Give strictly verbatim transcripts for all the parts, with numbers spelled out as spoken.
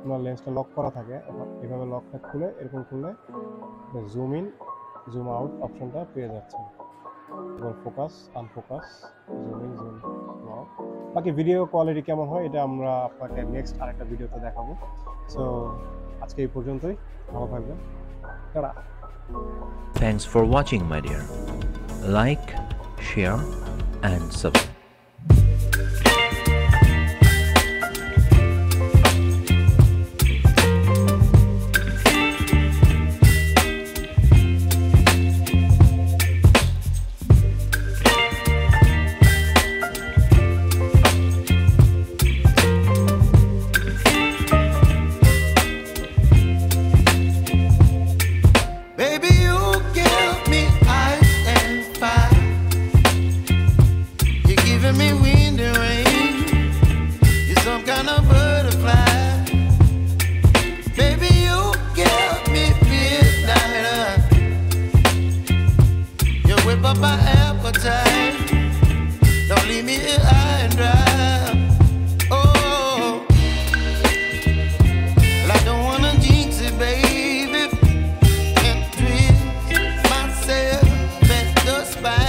আপনার লেন্সটা লক করা থাকে, এভাবে লকটা খুলে এরকম খুললে জুম ইন জুম আউট অপশনটা পেয়ে যাচ্ছেন। এবার focus unfocus, zoom in zoom out. বাকি ভিডিও কোয়ালিটি কেমন হয় এটা আমরা আপনাকে নেক্সট আরেকটা ভিডিওতে দেখাবো। সো আজকে এই পর্যন্তই, ভালো থাকবেন, টাটা। Thanks for watching, my dear. Like, share and subscribe. Me wind and rain, you're some kind of butterfly. Baby, you give me midnight. You whip up my appetite. Don't leave me here high and dry. Oh, well, I don't wanna jinx it, baby, and twist myself at the spine.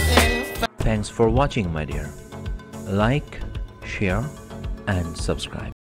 Thanks for watching, my dear. Like, share and subscribe.